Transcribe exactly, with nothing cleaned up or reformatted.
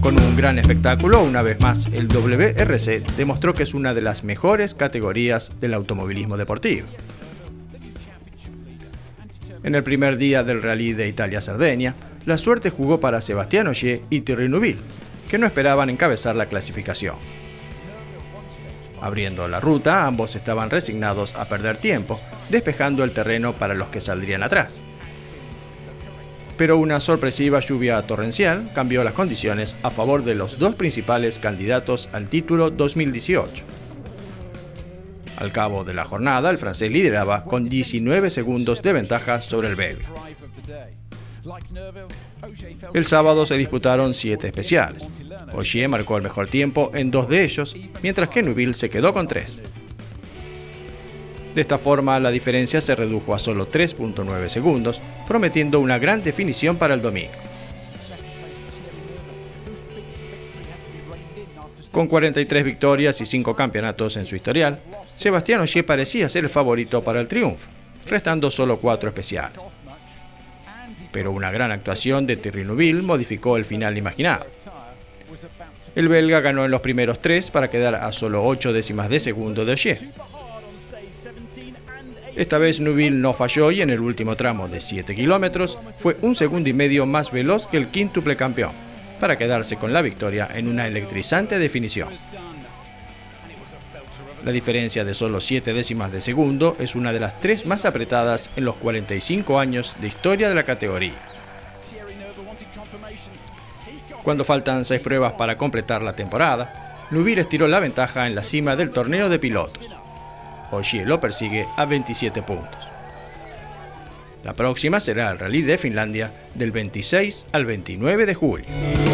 Con un gran espectáculo, una vez más, el W R C demostró que es una de las mejores categorías del automovilismo deportivo. En el primer día del Rally de Italia-Cerdeña, la suerte jugó para Sébastien Ogier y Thierry Neuville, que no esperaban encabezar la clasificación. Abriendo la ruta, ambos estaban resignados a perder tiempo, despejando el terreno para los que saldrían atrás. Pero una sorpresiva lluvia torrencial cambió las condiciones a favor de los dos principales candidatos al título dos mil dieciocho. Al cabo de la jornada, el francés lideraba con diecinueve segundos de ventaja sobre el belga. El sábado se disputaron siete especiales. Ogier marcó el mejor tiempo en dos de ellos, mientras que Neuville se quedó con tres. De esta forma, la diferencia se redujo a solo tres punto nueve segundos, prometiendo una gran definición para el domingo. Con cuarenta y tres victorias y cinco campeonatos en su historial, Sébastien Ogier parecía ser el favorito para el triunfo, restando solo cuatro especiales. Pero una gran actuación de Thierry Neuville modificó el final imaginado. El belga ganó en los primeros tres para quedar a solo ocho décimas de segundo de Ogier. Esta vez Neuville no falló y en el último tramo de siete kilómetros fue un segundo y medio más veloz que el quíntuple campeón, para quedarse con la victoria en una electrizante definición. La diferencia de solo siete décimas de segundo es una de las tres más apretadas en los cuarenta y cinco años de historia de la categoría. Cuando faltan seis pruebas para completar la temporada, Neuville estiró la ventaja en la cima del torneo de pilotos. Ogier lo persigue a veintisiete puntos. La próxima será el Rally de Finlandia del veintiséis al veintinueve de julio.